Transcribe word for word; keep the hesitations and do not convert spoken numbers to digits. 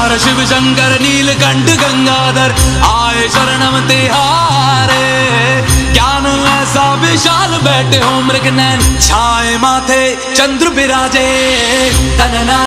हर शिव शंकर नीलकंठ गंगाधर आए शरणम तिहारे। ज्ञान ऐसा विशाल बैठे हो मृग नैन छाए माथे चंद्र बिराजे। तनना